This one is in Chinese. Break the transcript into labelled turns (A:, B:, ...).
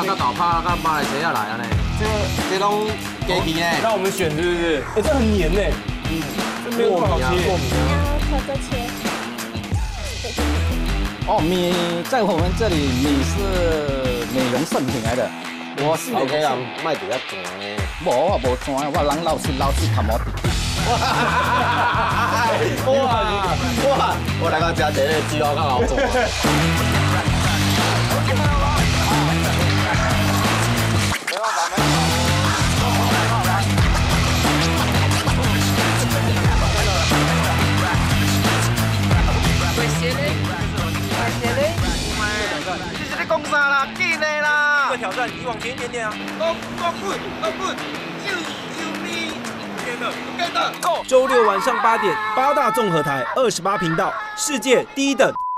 A: 拍个搞拍个马来西亚来啊呢？这种鸡皮呢？
B: 让我们选是不是？哎，这很黏呢。这没有好切。
C: 然后偷着切。
D: 哦，米在我们这里米是美容圣品来的。我是
A: OK 啦，卖比较短呢。
D: 无赚，我人老是看无。
A: 哇！我来到家这个鸡肉更好做。你讲啥啦？紧的啦！
B: 这个挑战，你往前一点点啊。周六晚上8点，8大综合台28频道，世界第一等。